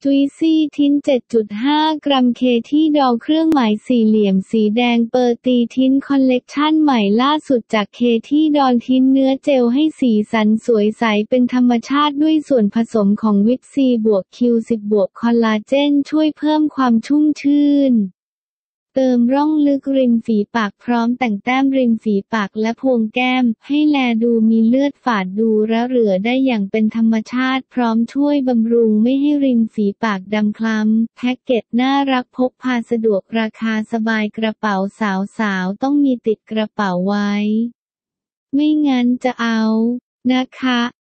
จุยซี่ทิน 7.5 กรัมเคที่ดอลเครื่องหมายสี่เหลี่ยมสีแดงเปอร์ตีทินคอลเลกชันใหม่ล่าสุดจากเคที่ดอลทินเนื้อเจลให้สีสันสวยใสเป็นธรรมชาติด้วยส่วนผสมของวิตซีบวกคิว10บวกคอลลาเจนช่วยเพิ่มความชุ่มชื่นเติมร่องลึกริมฝีปากพร้อมแต่งแต้มริมฝีปากและโพรงแก้มให้แลดูมีเลือดฝาดดูระเหรื่อได้อย่างเป็นธรรมชาติพร้อมช่วยบำรุงไม่ให้ริมฝีปากดำคล้ำแพ็กเกจน่ารักพกพาสะดวกราคาสบายกระเป๋าสาวๆต้องมีติดกระเป๋าไว้ไม่งั้นจะเอานะคะ